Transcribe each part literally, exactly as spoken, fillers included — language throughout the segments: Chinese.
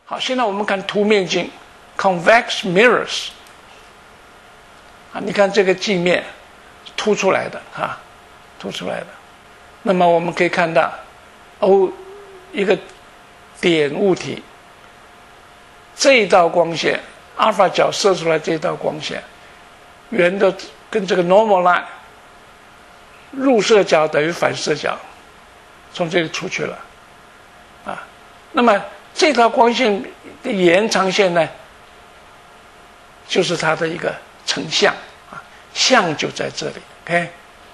好，现在我们看凸面镜 （convex mirrors） 啊，你看这个镜面凸出来的啊，凸出来的。那么我们可以看到，哦，一个点物体，这一道光线，阿尔法角射出来这一道光线，圆的跟这个 normal line 入射角等于反射角，从这里出去了，啊，那么这条光线的延长线呢，就是它的一个成像啊，像就在这里 ，OK。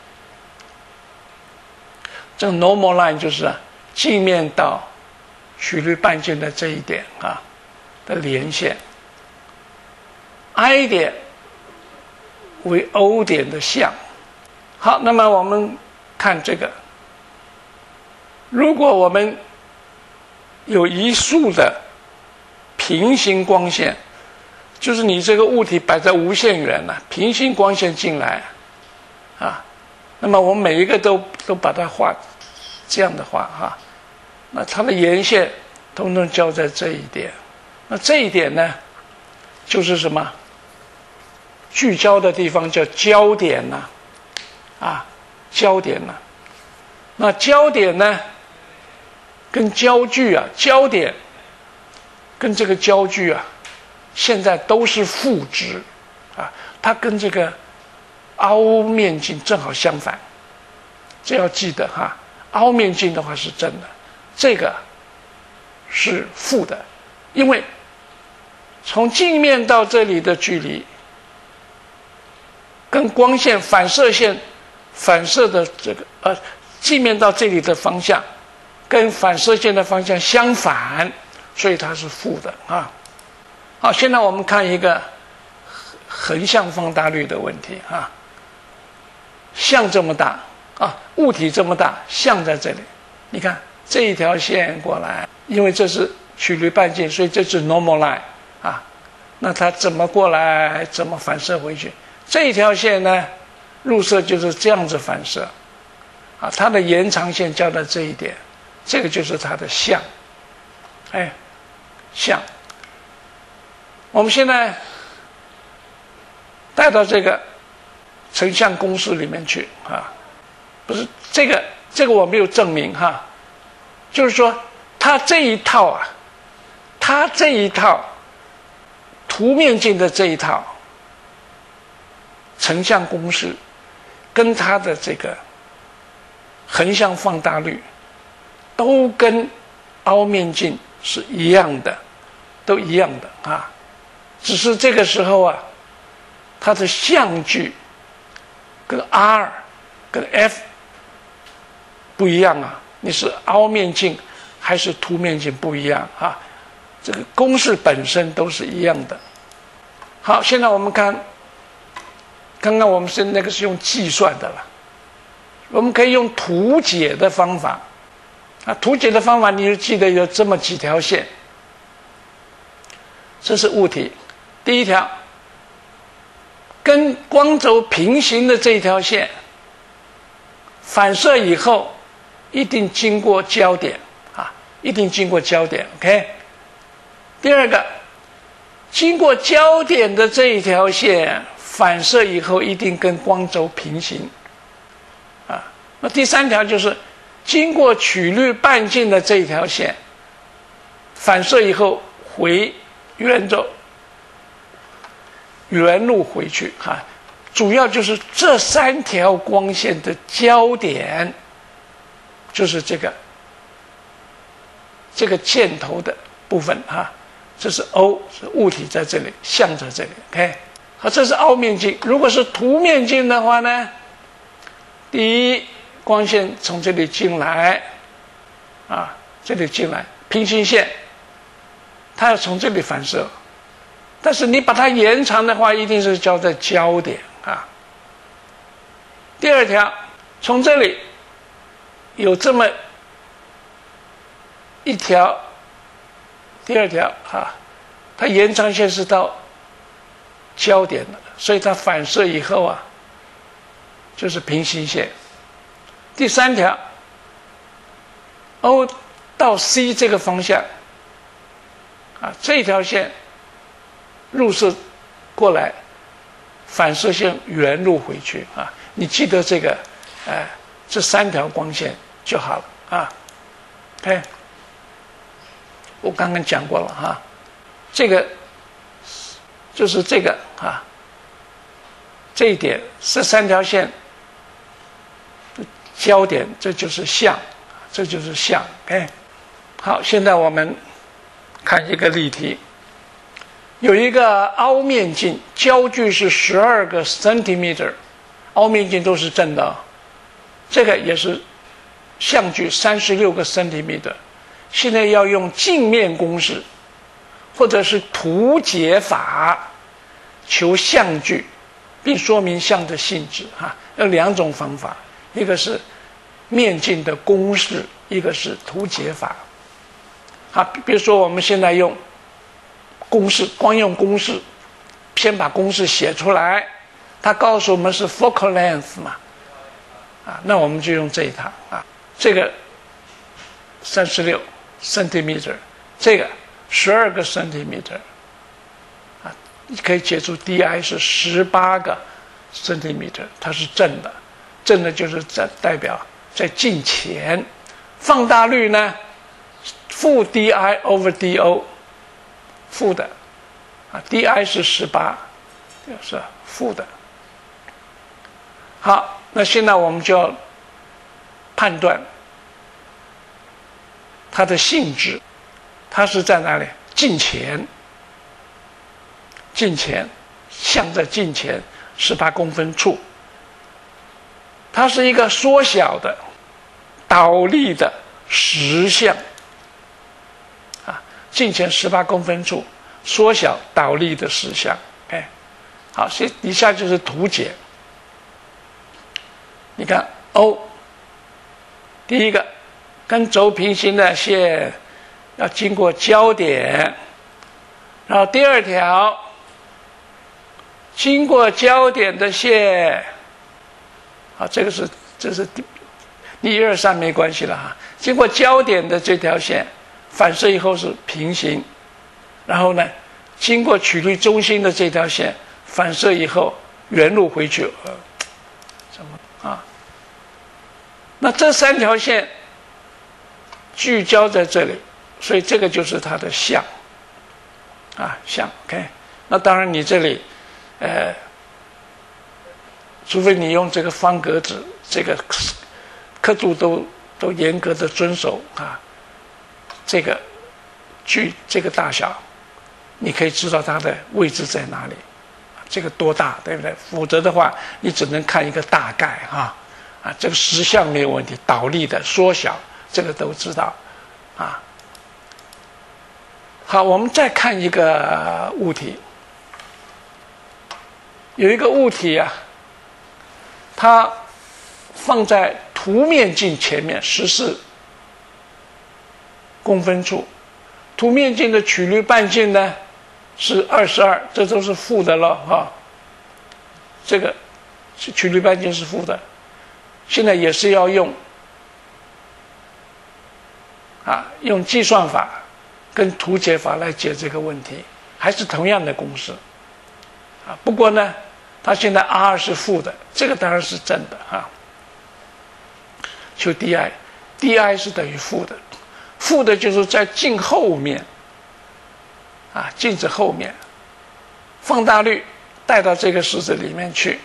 这个 normal line 就是啊，镜面到曲率半径的这一点啊的连线 ，I 点为 O 点的像。好，那么我们看这个，如果我们有一束的平行光线，就是你这个物体摆在无限远了，平行光线进来啊，那么我们每一个都都把它画这样的画哈，那它的沿线统统交在这一点，那这一点呢，就是什么？聚焦的地方叫焦点呐、啊，啊，焦点呐、啊。那焦点呢，跟焦距啊，焦点跟这个焦距啊，现在都是负值啊，它跟这个凹面镜正好相反，这要记得哈。凹面镜的话是正的，这个是负的，因为从镜面到这里的距离，跟光线反射线反射的这个呃镜面到这里的方向，跟反射线的方向相反，所以它是负的啊。好，现在我们看一个横向放大率的问题啊，像这么大。啊，物体这么大，像在这里，你看这一条线过来，因为这是曲率半径，所以这是 normal line 啊。那它怎么过来，怎么反射回去？这一条线呢，入射就是这样子反射，啊，它的延长线交在这一点，这个就是它的像，哎，像。我们现在带到这个成像公式里面去啊。不是这个，这个我没有证明哈，就是说，它这一套啊，它这一套凸面镜的这一套成像公式，跟它的这个横向放大率，都跟凹面镜是一样的，都一样的啊，只是这个时候啊，它的相距跟 R 跟 F。不一样啊，你是凹面镜还是凸面镜不一样啊？这个公式本身都是一样的。好，现在我们看，刚刚我们是那个是用计算的了，我们可以用图解的方法啊。图解的方法你就记得有这么几条线，这是物体，第一条跟光轴平行的这一条线，反射以后。一定经过焦点啊，一定经过焦点 ，OK。第二个，经过焦点的这一条线反射以后，一定跟光轴平行啊。那第三条就是经过曲率半径的这一条线反射以后回原轴原路回去啊。主要就是这三条光线的焦点。就是这个这个箭头的部分啊，这是 O， 是物体在这里，像在这里 ，OK。好，这是凹面镜。如果是凸面镜的话呢，第一，光线从这里进来，啊，这里进来，平行线，它要从这里反射，但是你把它延长的话，一定是交在焦点啊。第二条，从这里。有这么一条，第二条啊，它延长线是到焦点的，所以它反射以后啊，就是平行线。第三条 ，O 到 C 这个方向啊，这条线入射过来，反射线原路回去啊。你记得这个，呃，这三条光线就好了啊。OK， 我刚刚讲过了哈，这个就是这个啊，这一点这三条线焦点，这就是像，这就是像。OK， 好，现在我们看一个例题。有一个凹面镜，焦距是十二个 centimeter， 凹面镜都是正的，这个也是相距三十六个 centimeter。现在要用镜面公式或者是图解法求相距，并说明像的性质哈。有两种方法，一个是面镜的公式，一个是图解法。好，比如说我们现在用公式，光用公式，先把公式写出来，它告诉我们是 focal length 嘛，啊，那我们就用这一套啊，这个三十六 centimeter， 这个十二个 centimeter， 啊，你可以解出 di 是十八个 centimeter， 它是正的，正的就是在代表在镜前，放大率呢，负 di over do。负的，啊 ，di 是十八，是负的。好，那现在我们就要判断它的性质，它是在哪里？镜前，镜前，像在镜前十八公分处，它是一个缩小的倒立的实像。镜前十八公分处，缩小倒立的实像。哎，好，所以以下就是图解。你看 O， 第一个跟轴平行的线要经过交点，然后第二条经过交点的线，好，这个是这是你一二三没关系了哈，经过交点的这条线。反射以后是平行，然后呢，经过曲率中心的这条线反射以后原路回去，呃，怎么啊？那这三条线聚焦在这里，所以这个就是它的像，啊像 ，OK。那当然你这里，呃，除非你用这个方格子，这个刻度都都严格的遵守啊。这个距这个大小，你可以知道它的位置在哪里，这个多大，对不对？否则的话，你只能看一个大概哈，啊，这个实像没有问题，倒立的缩小，这个都知道，啊。好，我们再看一个物体，有一个物体啊，它放在图面镜前面十四公分处，图面镜的曲率半径呢是二十二，这都是负的了哈。这个是曲率半径是负的，现在也是要用啊用计算法跟图解法来解这个问题，还是同样的公式啊。不过呢，它现在 r 是负的，这个当然是正的哈。求 di，di 是等于负的。负的就是在镜后面，啊，镜子后面，放大率带到这个式子里面去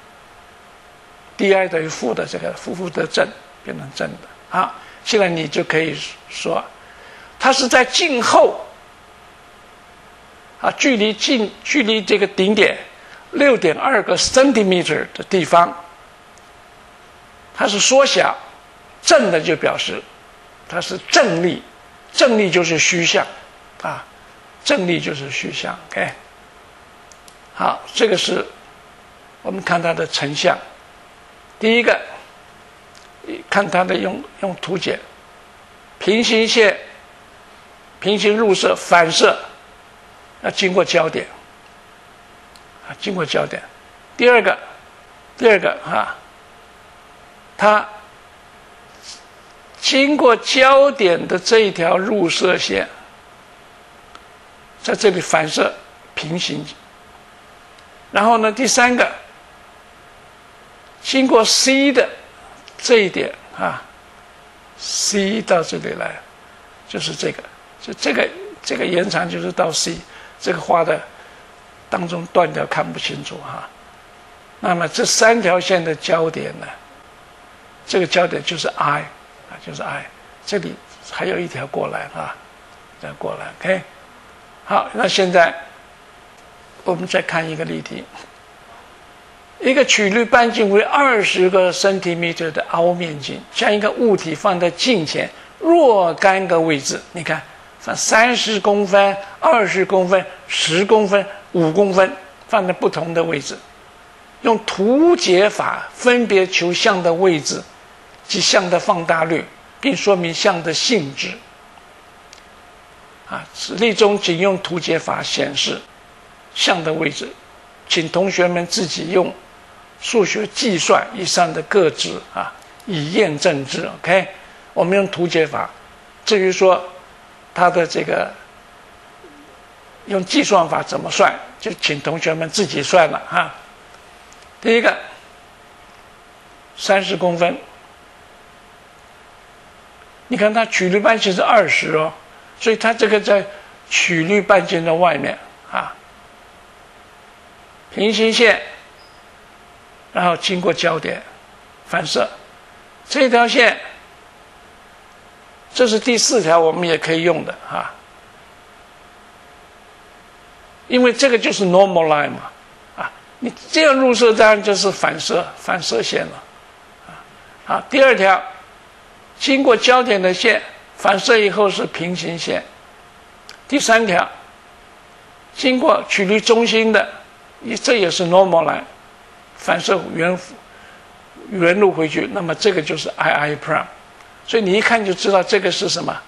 ，di 等于负的，这个负负得正，变成正的。好，现在你就可以说，它是在镜后，啊，距离镜距离这个顶点六点二个 centimeter 的地方，它是缩小，正的就表示。它是正力，正力就是虚像，啊，正力就是虚像 ，OK。好，这个是我们看它的成像。第一个，看它的用用图解，平行线，平行入射反射，要经过焦点，啊，经过焦点。第二个，第二个啊，它。经过焦点的这一条入射线， 在这里反射平行。然后呢，第三个，经过 C 的这一点啊 ，C 到这里来，就是这个，就这个这个延长就是到 C， 这个画的当中断掉看不清楚哈、啊。那么这三条线的交点呢，这个交点就是 I 啊，就是 I， 这里还有一条过来啊，再过来 ，OK。好，那现在我们再看一个例题。一个曲率半径为二十个 centimeter 的凹面镜，将一个物体放在镜前若干个位置，你看，放三十公分、二十公分、十公分、五公分，放在不同的位置，用图解法分别求像的位置及像的放大率，并说明像的性质。啊，实例中仅用图解法显示像的位置，请同学们自己用数学计算以上的个值啊，以验证之。OK， 我们用图解法。至于说它的这个用计算法怎么算，就请同学们自己算了哈。第一个，三十公分，你看它曲率半径是二十哦，所以它这个在曲率半径的外面啊，平行线。然后经过焦点反射，这条线，这是第四条，我们也可以用的啊，因为这个就是 normal line 嘛，啊，你这样入射当然就是反射反射线了，啊，好，第二条，经过焦点的线反射以后是平行线，第三条，经过曲率中心的，这也是 normal line。反射原原路回去，那么这个就是 I I prime， 所以你一看就知道这个是什么，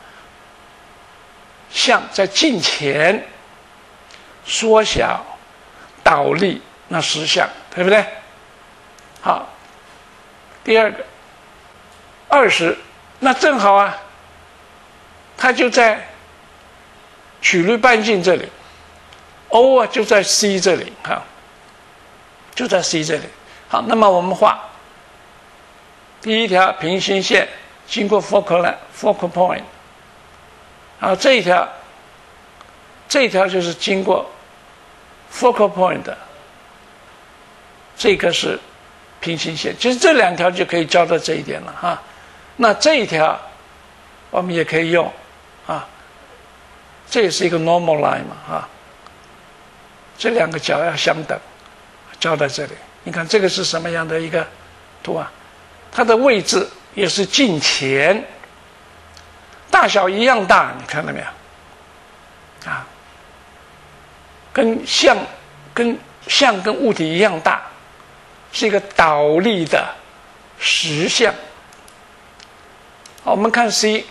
像在镜前缩小倒立那实像，对不对？好，第二个二十，那正好啊，它就在曲率半径这里 ，O 啊就在 C 这里哈。就在 C 这里。好，那么我们画第一条平行线经过 focal line focal point， 然后这一条这一条就是经过 focal point 的，这个是平行线，其实这两条就可以交到这一点了哈。那这一条我们也可以用啊，这也是一个 normal line 嘛啊，这两个角要相等。交在这里，你看这个是什么样的一个图啊？它的位置也是镜前，大小一样大，你看到没有？啊，跟像跟像跟物体一样大，是一个倒立的实像。好，我们看 C，C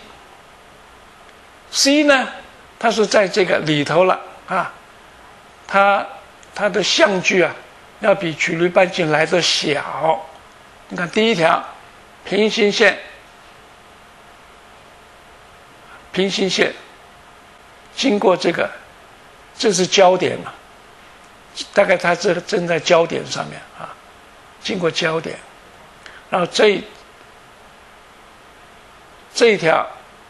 呢，它是在这个里头了啊，它它的像距啊。要比曲率半径来得小。你看第一条平行线，平行线经过这个，这是焦点嘛？大概它这个正在焦点上面啊，经过焦点，然后这这一条，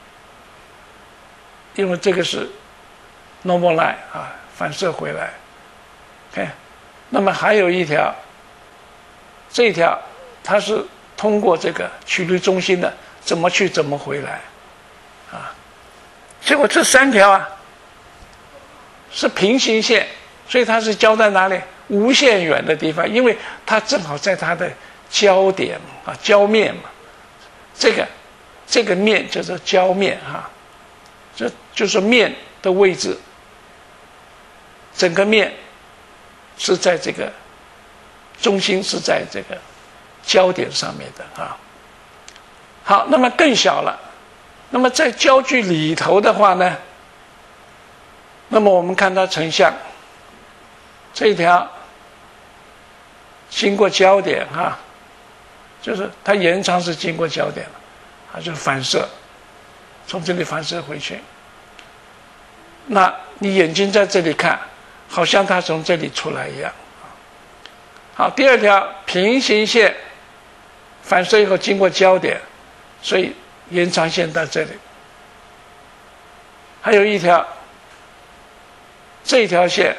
因为这个是 normal line 啊，反射回来 ，OK。那么还有一条，这一条它是通过这个曲率中心的，怎么去怎么回来，啊，结果这三条啊是平行线，所以它是交在哪里？无限远的地方，因为它正好在它的焦点啊，焦面嘛，这个这个面叫做焦面哈，这就是面的位置，整个面。是在这个中心是在这个焦点上面的啊。好，那么更小了。那么在焦距里头的话呢，那么我们看它成像，这一条经过焦点哈、啊，就是它延长是经过焦点了，它就反射，从这里反射回去。 那你眼睛在这里看，好像它从这里出来一样。好，第二条平行线反射以后经过焦点，所以延长线到这里。还有一条，这一条线，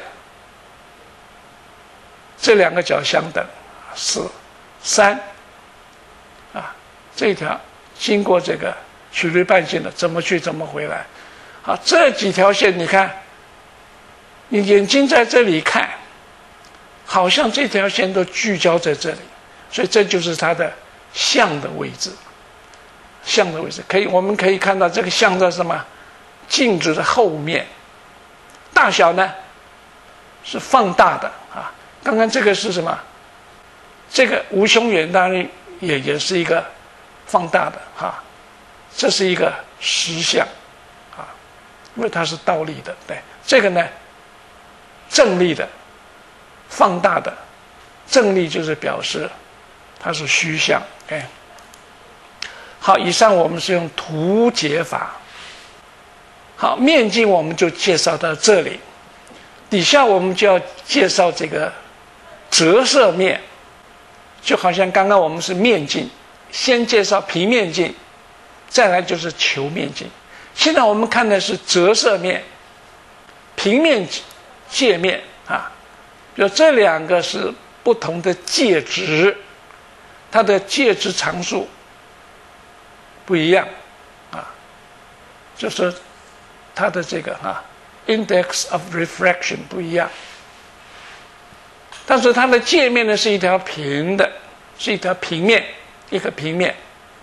这两个角相等，是三啊，这一条经过这个曲率半径的，怎么去怎么回来。好，这几条线你看，你眼睛在这里看，好像这条线都聚焦在这里，所以这就是它的像的位置。像的位置可以，我们可以看到这个像在什么？镜子的后面，大小呢是放大的啊。刚刚这个是什么？这个无穷远当然也也是一个放大的哈，这是一个实像啊，因为它是倒立的。对，这个呢正立的，放大的，正立就是表示它是虚像。OK， 好，以上我们是用图解法。好，面镜我们就介绍到这里，底下我们就要介绍这个折射面，就好像刚刚我们是面镜，先介绍平面镜，再来就是球面镜。现在我们看的是折射面、平面界面啊，比如这两个是不同的介质，它的介质常数不一样啊，就是它的这个啊 index of refraction 不一样，但是它的界面呢是一条平的，是一条平面，一个平面。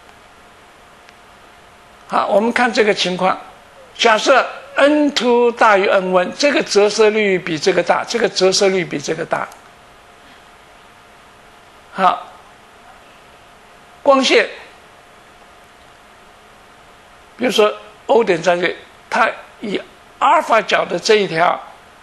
好，我们看这个情况，假设 N 二 大于 N 一，这个折射率比这个大，这个折射率比这个大。好，光线，比如说 O 点在这里，它以阿尔法角的这一条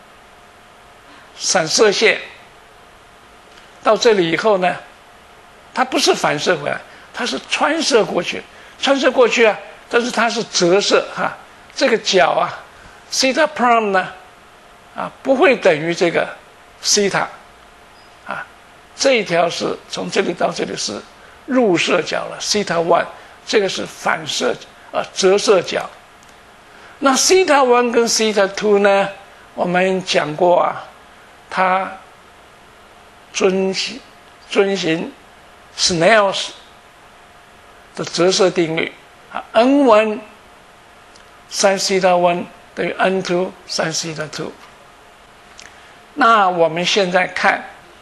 散射线到这里以后呢，它不是反射回来，它是穿射过去，穿射过去啊，但是它是折射哈、啊，这个角啊 ，theta prime 呢，啊不会等于这个 theta， 啊，这一条是从这里到这里是入射角了 theta one， 这个是反射啊折射角。那 theta one 跟 theta two 呢，我们讲过啊，它遵循遵循 Snell 的折射定律啊 ，N 一 sin theta one 等于 N 二 sin theta two。那我们现在看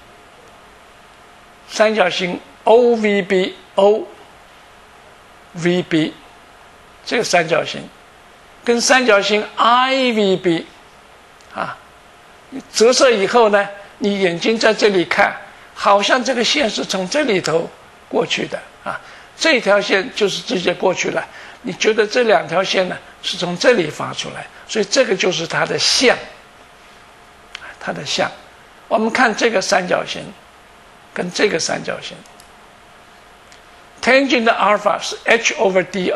三角形 O V B O V B 这个三角形。跟三角形 I V B 啊，折射以后呢，你眼睛在这里看，好像这个线是从这里头过去的啊，这条线就是直接过去了。你觉得这两条线呢是从这里发出来，所以这个就是它的像，它的像。我们看这个三角形跟这个三角形 ，tangent 的 alpha 是 h over d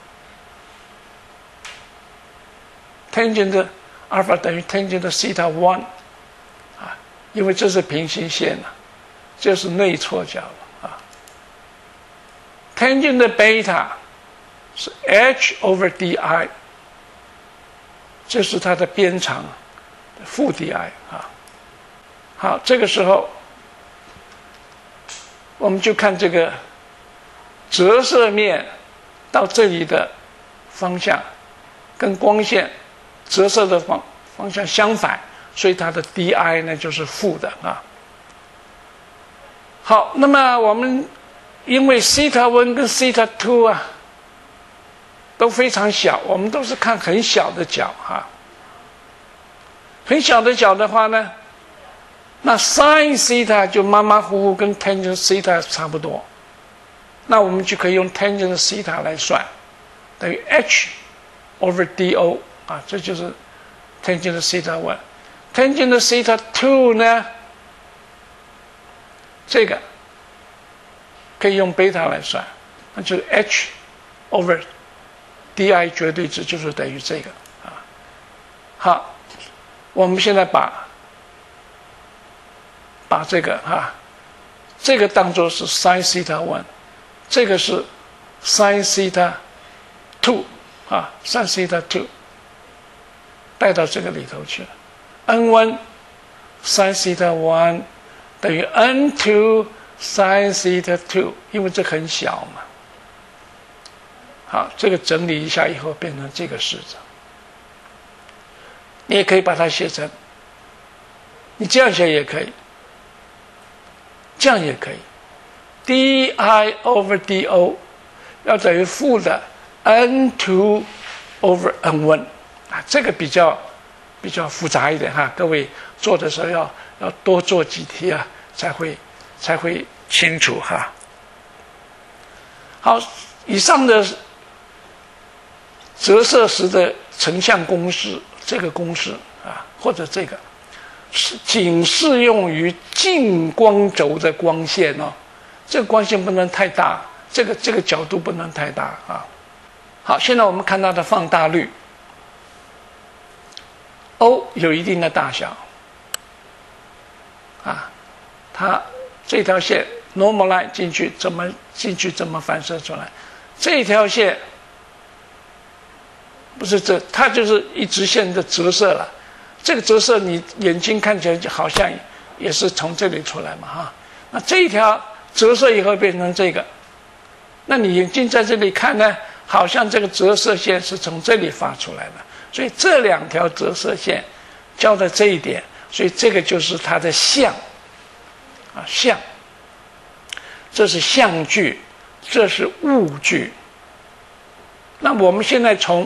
o。tangent 的 alpha 等于 tangent 的 theta one 啊，因为这是平行线了、啊，这是内错角了啊。tangent 的 beta 是 h over di， 这是它的边长负 di 啊。好，这个时候我们就看这个折射面到这里的方向跟光线折射的方方向相反，所以它的 di 呢就是负的啊。好，那么我们因为 theta one 跟 theta two 啊都非常小，我们都是看很小的角哈、啊。很小的角的话呢，那 sin theta 就马马虎虎跟 tangent theta 差不多，那我们就可以用 tangent theta 来算，等于 h over do。啊，这就是 tangent theta one。tangent theta two 呢，这个可以用贝塔来算，那就是 h over di 绝对值就是等于这个啊。 好，我们现在把把这个哈，这个当作是 sin theta one， 这个是 sin theta two 啊 ，sin theta two 带到这个里头去了 ，n one sin theta one 等于 n two sin theta two， 因为这很小嘛。好，这个整理一下以后变成这个式子。你也可以把它写成，你这样写也可以，这样也可以 ，di over do 要等于负的 n two over n one 啊，这个比较比较复杂一点哈，各位做的时候要要多做几题啊，才会才会清楚哈。好，以上的折射时的成像公式。这个公式啊，或者这个是仅适用于近光轴的光线哦，这个光线不能太大，这个这个角度不能太大啊。好，现在我们看它的放大率 ，O 有一定的大小啊，它这条线 normal line 进去怎么进去怎么反射出来，这条线。不是这，它就是一直线的折射了。这个折射你眼睛看起来就好像也是从这里出来嘛，哈。那这一条折射以后变成这个，那你眼睛在这里看呢，好像这个折射线是从这里发出来的。所以这两条折射线交的这一点，所以这个就是它的像啊像。这是像距，这是物距。那我们现在从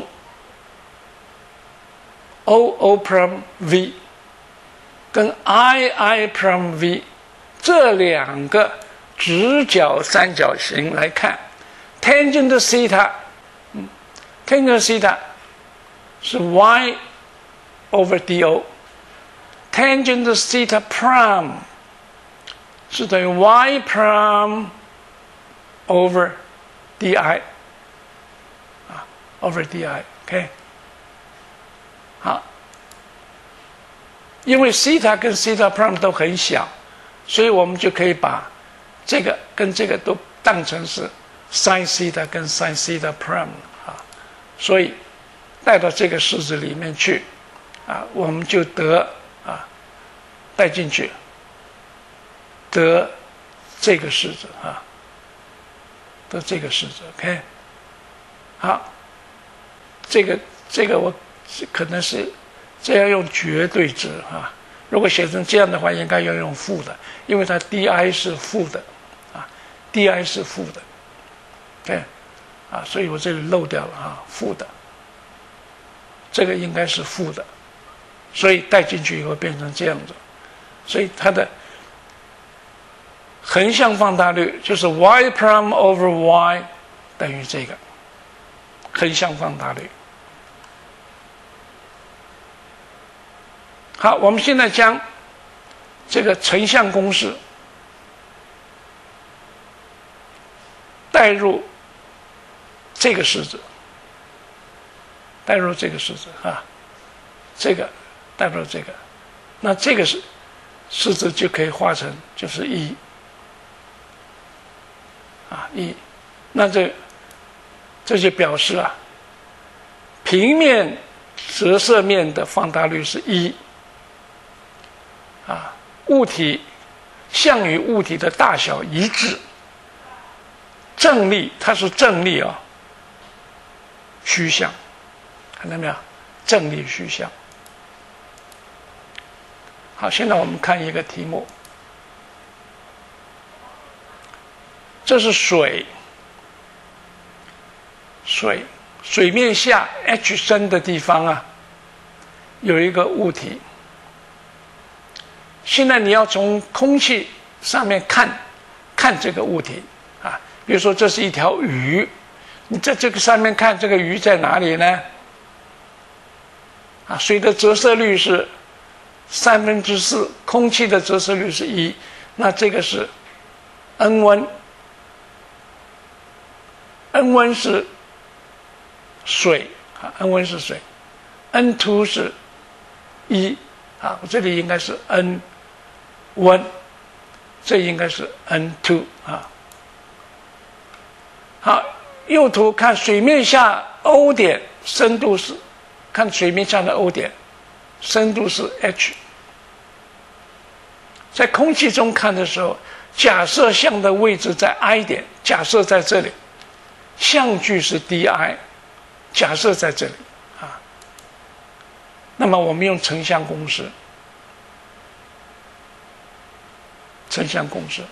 O O prime V 跟 I I prime V 这两个直角三角形来看 ，tangent theta， 嗯 ，tangent theta 是 y over do，tangent theta prime 是等于 y prime over di 啊 over di，OK。好，因为 theta 跟 theta prime 都很小，所以我们就可以把这个跟这个都当成是 sin theta 跟 sin theta prime 啊，所以带到这个式子里面去啊，我们就得啊带进去得这个式子啊，得这个式子 ，OK。好，这个这个我。可能是这样用绝对值啊，如果写成这样的话，应该要用负的，因为它 di 是负的啊 ，di 是负的，对啊，所以我这里漏掉了啊，负的，这个应该是负的，所以带进去以后变成这样子，所以它的横向放大率就是 y prime over y 等于这个横向放大率。好，我们现在将这个成像公式带入这个式子，带入这个式子啊，这个带入这个，那这个是式子就可以画成就是一啊一，那这这就表示啊，平面折射面的放大率是一。啊，物体像与物体的大小一致，正力它是正力啊、哦，虚像，看到没有？正力虚像。好，现在我们看一个题目，这是水，水水面下 h 深的地方啊，有一个物体。现在你要从空气上面看，看这个物体啊，比如说这是一条鱼，你在这个上面看这个鱼在哪里呢？啊，水的折射率是三分之四，空气的折射率是一，那这个是 n 温 ，n 温是水啊 ，n 温是水 ，n 二是一啊，这里应该是 n 一，这应该是 n 二啊。好，右图看水面下 O 点深度是，看水面下的 O 点深度是 h。在空气中看的时候，假设项的位置在 I 点，假设在这里，项距是 di， 假设在这里啊。那么我们用成像公式，成像公式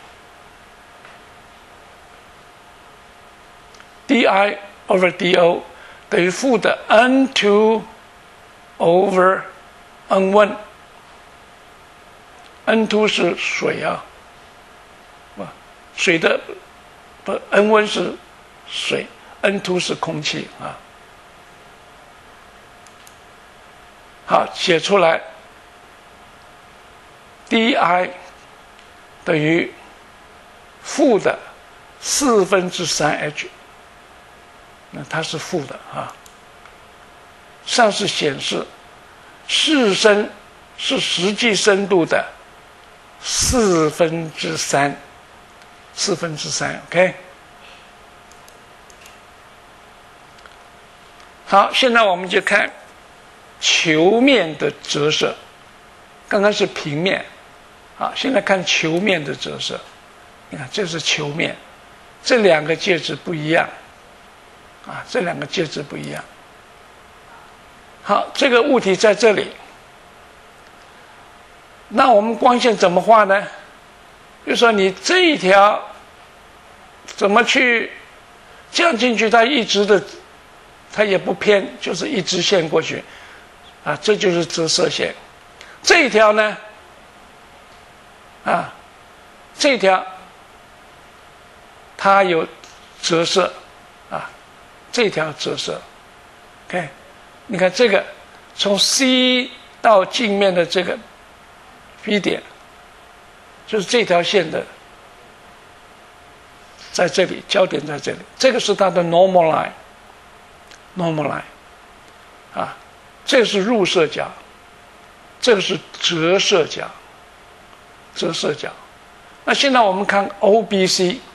di over do 等于负的 n 二 over n 一。N 二 是水啊，不，水的不 N 一 是水 ，N 二 是空气啊。好，写出来 ，di 等于负的四分之三 h， 那它是负的啊。上是显示视深是实际深度的四分之三，四分之三 ，OK。好，现在我们就看球面的折射。刚刚是平面，啊，现在看球面的折射。你看，这是球面，这两个介质不一样，啊，这两个介质不一样。好，这个物体在这里。那我们光线怎么画呢？比如说你这一条怎么去这样进去，它一直的，它也不偏，就是一直线过去，啊，这就是折射线。这一条呢，啊，这一条它有折射，啊，这条折射 ，OK， 你看这个从 C 到镜面的这个 B 点，就是这条线的，在这里，焦点在这里，这个是它的 normal line，normal line， 啊，这个是入射角，这个是折射角，折射角。那现在我们看 O B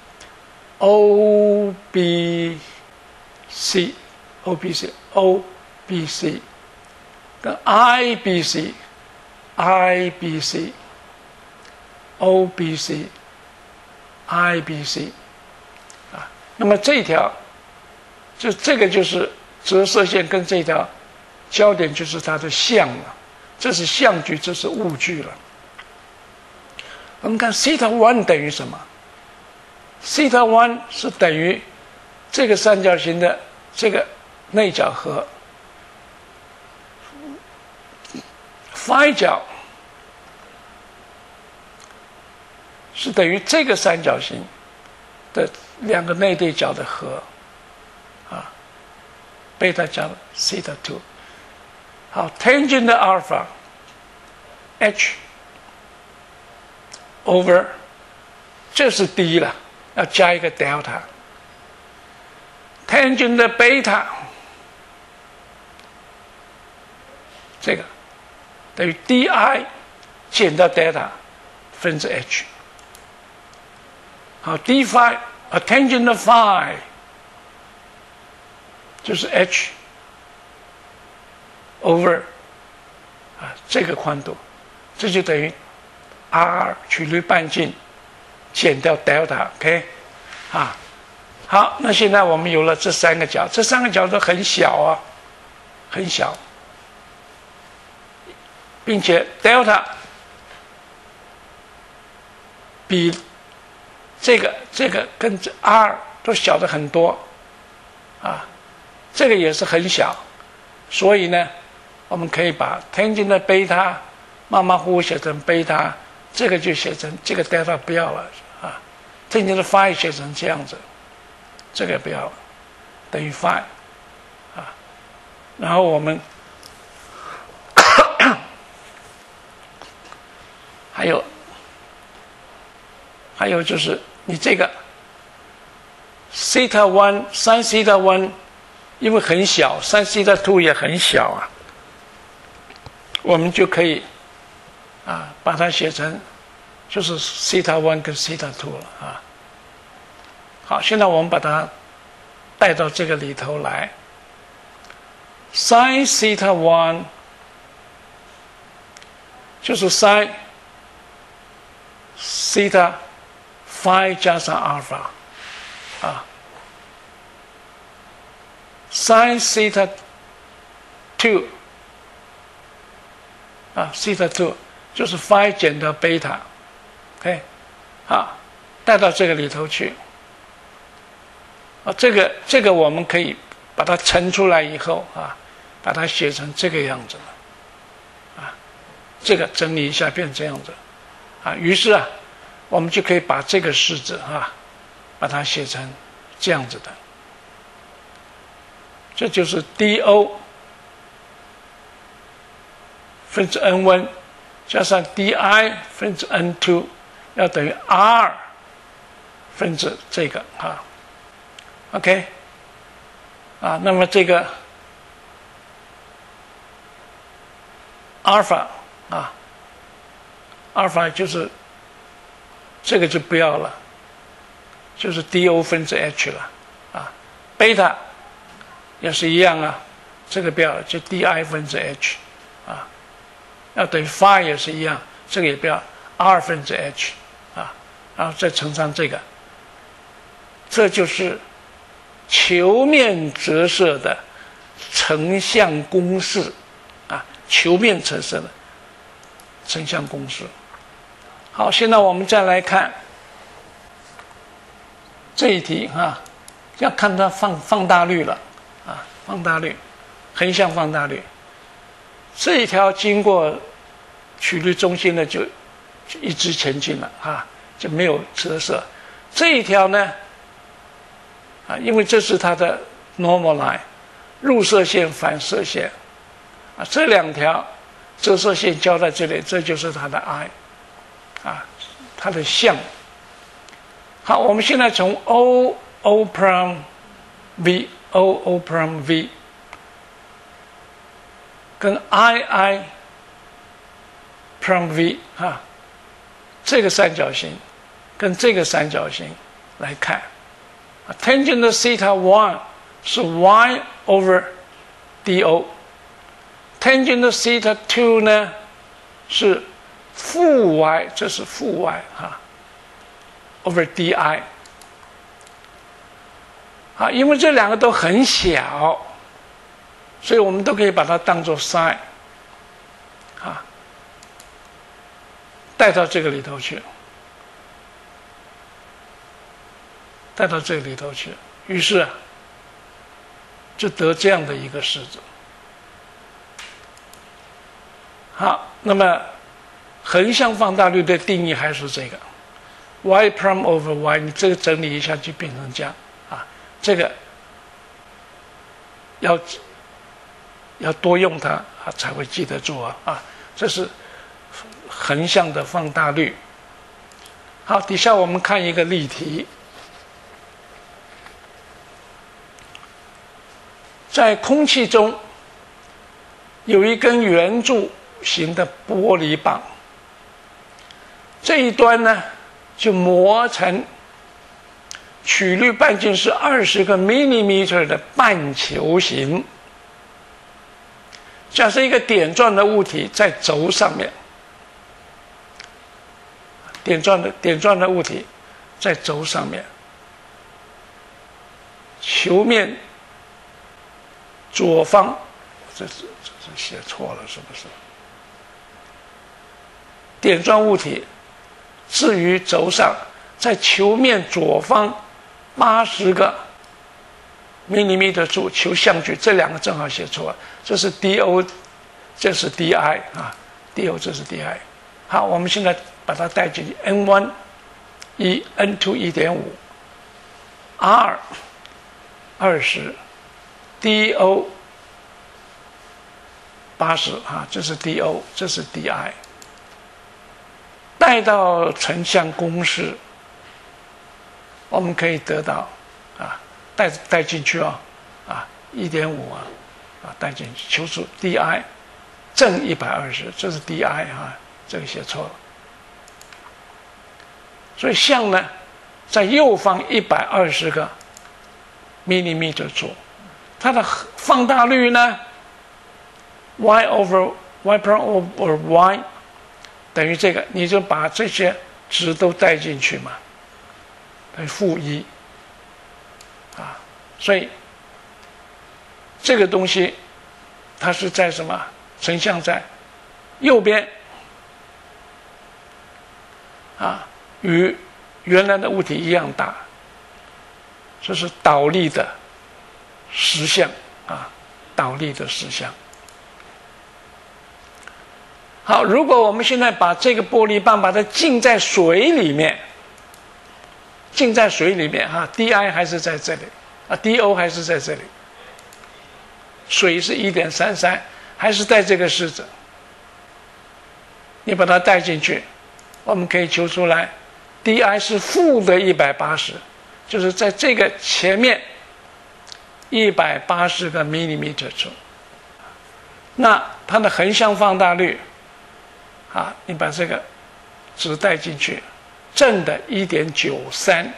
C，O B C，O B C，O B C， 跟 I B C。I B C O B C I B C 啊，那么这一条就这个就是折射线，跟这条焦点就是它的相了，这是相距，这是物距了。我们看 theta one 等于什么 ？theta one 是等于这个三角形的这个内角和 phi 角是等于这个三角形的两个内对角的和，啊，贝塔加了 theta two。好 ，tangent 的 alpha h over 这是 d 了，要加一个 delta。tangent 的 beta 这个等于 di 减到 delta 分之 h。好 ，d phi a tangent 的 phi 就是 h over 啊这个宽度，这就等于 r 曲率半径减掉 delta，OK， 啊，好，那现在我们有了这三个角，这三个角都很小啊，很小，并且 delta 比这个这个跟 r 都小的很多，啊，这个也是很小，所以呢，我们可以把 tangent 的贝塔马马虎虎写成贝塔，这个就写成这个 delta 不要了啊 ，tangent 的 phi 写成这样子，这个不要了，等于 phi 啊，然后我们还有还有就是你这个 theta one sin theta one 因为很小 sin theta two 也很小啊， 我们就可以啊把它写成就是西塔一跟西塔二了啊。好，现在我们把它带到这个里头来 ，sin 西塔一就是 sin 西塔 phi 加上阿尔法啊 ，sin 西塔二啊，西塔二就是 phi 减掉贝塔 ，OK， 好，带到这个里头去。啊，这个这个我们可以把它乘出来以后啊，把它写成这个样子了，啊，这个整理一下变这样子，啊，于是啊，我们就可以把这个式子啊，把它写成这样子的，这就是 do 分之 n 一加上 di 分之 n 二要等于 r 分之这个啊。OK， 啊，那么这个阿尔法啊，阿尔法就是这个就不要了，就是 do 分之 h 了啊，贝塔也是一样啊，这个不要了，就 di 分之 h 啊，要等于 phi 也是一样，这个也不要 r 分之 h 啊，然后再乘上这个，这就是球面折射的成像公式啊，球面折射的成像公式。好，现在我们再来看这一题啊，要看它放放大率了啊，放大率，横向放大率。这一条经过曲率中心的就就一直前进了啊，就没有折射。这一条呢？啊，因为这是它的 normal line， 入射线、反射线，啊，这两条折射线交在这里，这就是它的 I， 啊，它的像。好，我们现在从 O O prime V O O prime V 跟 I I prime V 啊，这个三角形跟这个三角形来看。Tangent theta one 是 y over do， tangent theta two 呢是负 y， 这是负 y 哈 over di 啊，因为这两个都很小，所以我们都可以把它当作 sin 啊，带到这个里头去。带到这里头去，于是啊，就得这样的一个式子。好，那么横向放大率的定义还是这个 y prime over y， 你这个整理一下就变成这样啊，这个要要多用它啊才会记得住啊啊，这是横向的放大率。好，底下我们看一个例题。在空气中有一根圆柱形的玻璃棒，这一端呢就磨成曲率半径是二十个 millimeter 的半球形。假设一个点状的物体在轴上面，点状的点状的物体在轴上面，球面左方，这是这是写错了，是不是？点状物体置于轴上，在球面左方八十个 millimeter 处求相距，这两个正好写错了，这是 do， 这是 di 啊 ，do 这是 di。好，我们现在把它带进去 ，n 一 一 ，n 二 一点五 ，r 二十。do 八十啊，这是 do， 这是 di， 带到成像公式，我们可以得到啊，带带进去哦，啊，一点五啊，啊带进去，求出 di 正一百二十，这是 di 啊，这个写错了。所以像呢，在右方一百二十个 millimeter 处，它的放大率呢 y over y prime over y 等于这个，你就把这些值都带进去嘛，等于负一啊，所以这个东西它是在什么？成像在右边啊，与原来的物体一样大，这是倒立的实像啊，倒立的实像。好，如果我们现在把这个玻璃棒把它浸在水里面，浸在水里面哈 ，di 还是在这里啊 ，do 还是在这里，水是 一点三三， 还是在这个式子，你把它带进去，我们可以求出来 di 是负的一百八十，就是在这个前面一百八十个 millimeter 处，那它的横向放大率啊，你把这个值带进去，正的 一点九三，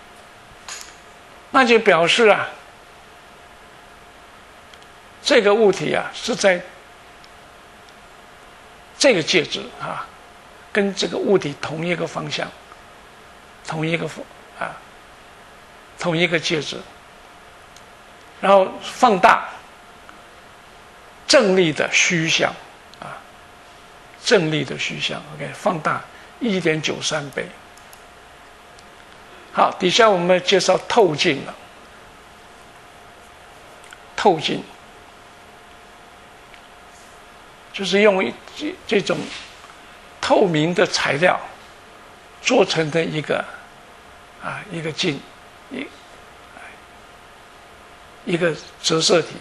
那就表示啊，这个物体啊是在这个介质啊，跟这个物体同一个方向，同一个啊，同一个介质，然后放大正力的虚像啊，正力的虚像 ，OK， 放大 一点九三 倍。好，底下我们介绍透镜了，透镜。就是用这这种透明的材料做成的一个啊一个镜，一一个折射体。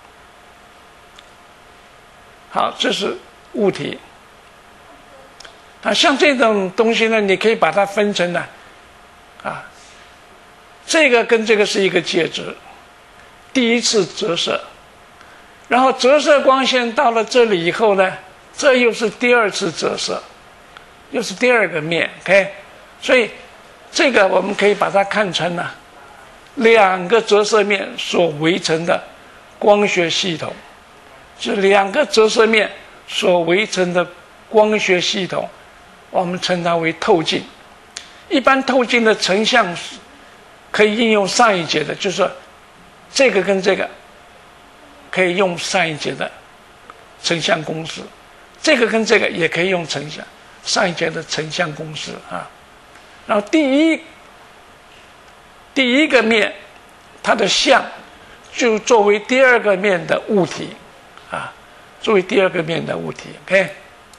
好，这是物体。啊，像这种东西呢，你可以把它分成呢，啊，这个跟这个是一个介质，第一次折射。然后折射光线到了这里以后呢，这又是第二次折射，又是第二个面 ，OK， 所以这个我们可以把它看成呢，两个折射面所围成的光学系统，是两个折射面所围成的光学系统，我们称它为透镜。一般透镜的成像可以应用上一节的，就是说这个跟这个。可以用上一节的成像公式，这个跟这个也可以用成像上一节的成像公式啊。然后第一第一个面，它的像就作为第二个面的物体啊，作为第二个面的物体 ，OK。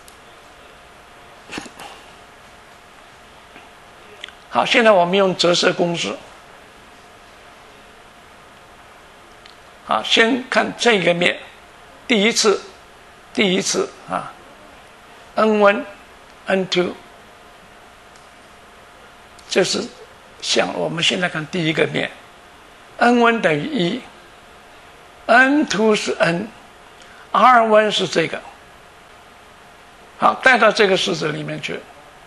好，现在我们用折射公式。好，先看这个面，第一次，第一次啊 ，N 一 N 二， 这是像我们现在看第一个面 ，N 一 等于一 ，N 二 是 N，R 一 是这个，好，带到这个式子里面去，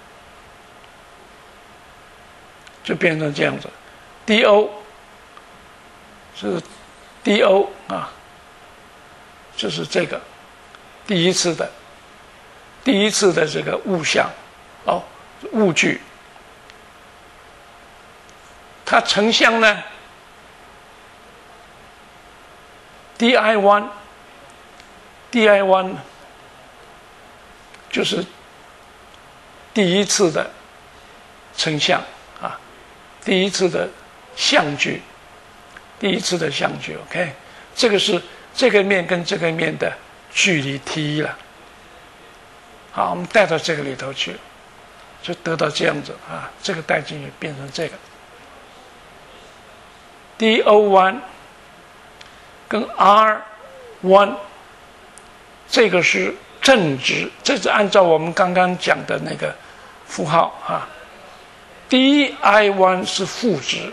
就变成这样子 ，do 是。do 啊，就是这个第一次的第一次的这个物象哦，物具，它成像呢 ，di 一 di 一就是第一次的成像啊，第一次的相距。第一次的相距 ，OK， 这个是这个面跟这个面的距离 T 了。好，我们带到这个里头去，就得到这样子啊，这个带进去变成这个 do 一 跟 R 一， 这个是正值，这是按照我们刚刚讲的那个符号啊 ，di 一 是负值。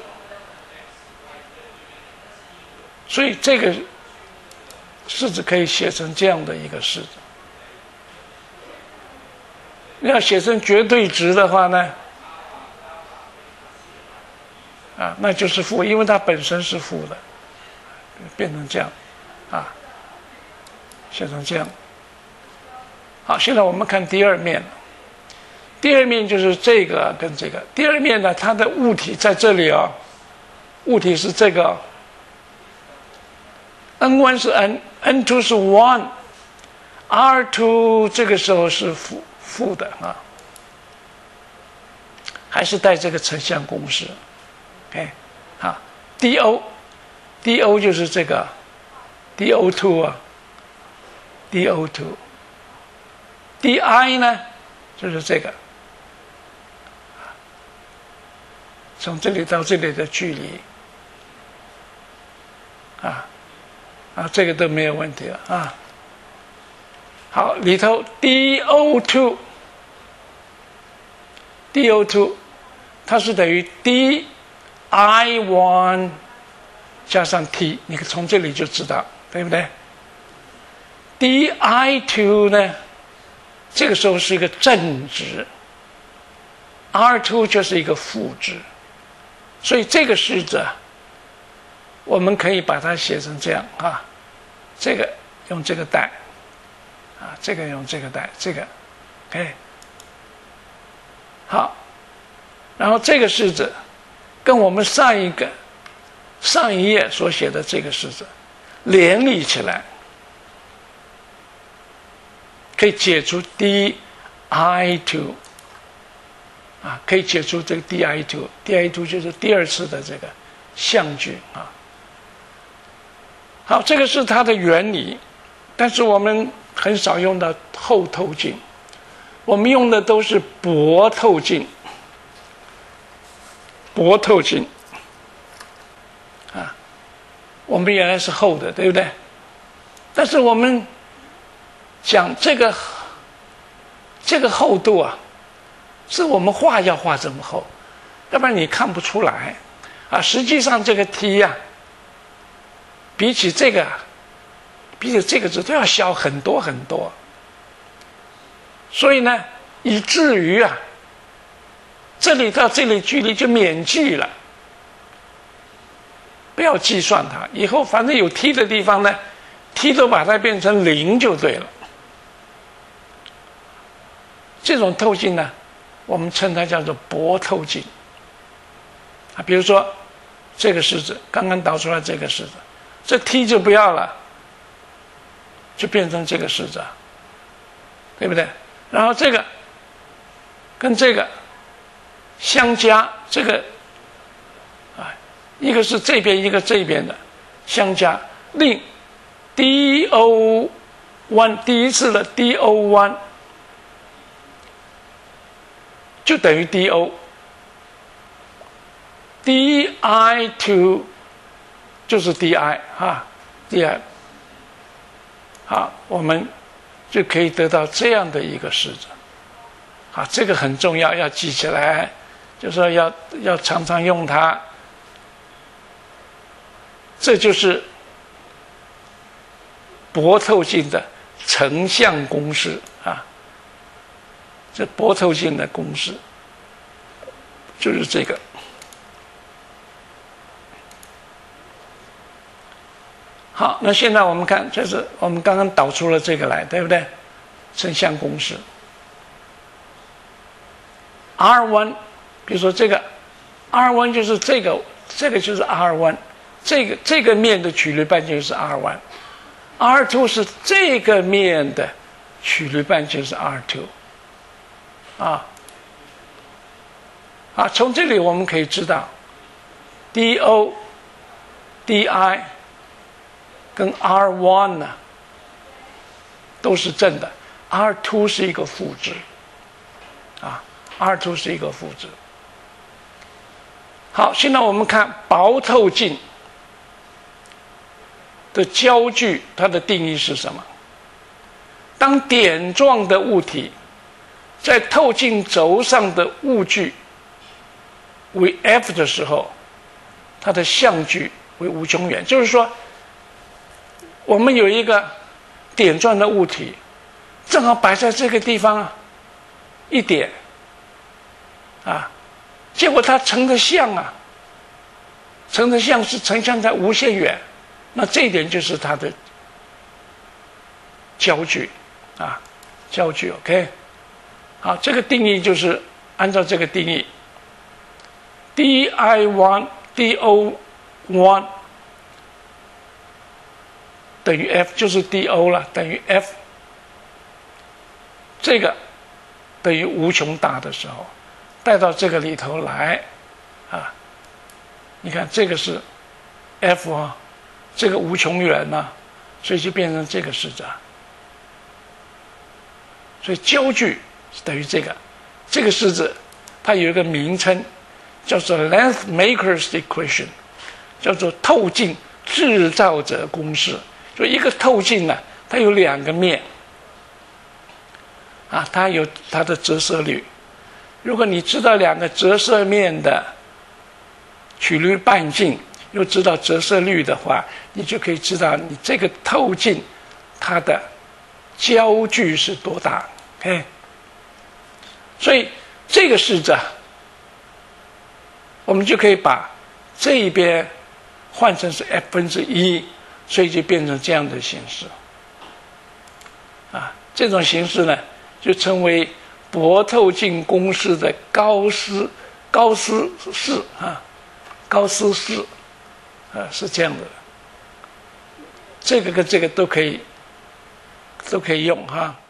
所以这个式子可以写成这样的一个式子要写成绝对值的话呢，啊，那就是负，因为它本身是负的，变成这样，啊，写成这样。好，现在我们看第二面。第二面就是这个跟这个。第二面呢，它的物体在这里哦，物体是这个 ，N 一 是 n，N 二 是 one，R 二 这个时候是负负的啊，还是带这个成像公式 ，OK， 好 ，D O，D O 就是这个 D O 二 啊 ，D O 二 ，D I 呢就是这个。从这里到这里的距离，啊，啊，这个都没有问题了啊。好，里头 D O 二 D O 二 它是等于 D I 一 加上 T， 你从这里就知道，对不对 ？D I 二 呢，这个时候是一个正值 ，R 二 就是一个负值。所以这个式子啊，我们可以把它写成这样啊，这个用这个带，啊，这个用这个带，这个 ，OK， 好，然后这个式子跟我们上一个上一页所写的这个式子联立起来，可以解出 D I 二。啊，可以解出这个 D I 二 ，D I 二 就是第二次的这个相距啊。好，这个是它的原理，但是我们很少用到厚透镜，我们用的都是薄透镜，薄透镜啊。我们原来是厚的，对不对？但是我们讲这个这个厚度啊。是我们画要画这么厚，要不然你看不出来啊。实际上这个 T 呀、啊，比起这个，比起这个字都要小很多很多。所以呢，以至于啊，这里到这里距离就免记了，不要计算它。以后反正有 T 的地方呢 ，T 都把它变成零就对了。这种透镜呢，我们称它叫做薄透镜啊。比如说这个式子，刚刚导出来这个式子，这 T 就不要了，就变成这个式子，对不对？然后这个跟这个相加，这个啊，一个是这边，一个这边的相加，令 D O 一 第一次的 D O 一就等于 D O，D I 二 就是 D I 啊 ，D I， 好，我们就可以得到这样的一个式子，啊，这个很重要，要记起来，就是说要要常常用它，这就是薄透镜的成像公式啊。这薄透镜的公式就是这个。好，那现在我们看，这是我们刚刚导出了这个来，对不对？成像公式 R 一， 比如说这个 R 一 就是这个，这个就是 R 一， 这个这个面的曲率半径是 R 一， R 二 是这个面的曲率半径是 R 二。啊，啊，从这里我们可以知道 ，D O、D I 跟 R 一 呢都是正的 ，R 二 是一个负值，啊 ，R 二 是一个负值。好，现在我们看薄透镜的焦距，它的定义是什么？当点状的物体在透镜轴上的物距为 F 的时候，它的相距为无穷远。就是说，我们有一个点状的物体，正好摆在这个地方啊， 一点啊，结果它成的像啊，成的像是成像在无限远，那这一点就是它的焦距啊，焦距 OK。好，这个定义就是按照这个定义 ，d I 一 d O 一等于 F 就是 d O 了，等于 F。这个等于无穷大的时候，带到这个里头来啊，你看这个是 F 啊，这个无穷远呐、啊，所以就变成这个式子啊。所以焦距是等于这个，这个式子它有一个名称叫做 length maker's equation， 叫做透镜制造者公式。就一个透镜呢、啊，它有两个面啊，它有它的折射率。如果你知道两个折射面的曲率半径，又知道折射率的话，你就可以知道你这个透镜它的焦距是多大。OK， 所以这个式子啊，我们就可以把这一边换成是 F 分之一，所以就变成这样的形式。啊，这种形式呢，就称为薄透镜公式的高斯高斯式啊，高斯式啊，是这样的。这个跟这个都可以都可以用哈。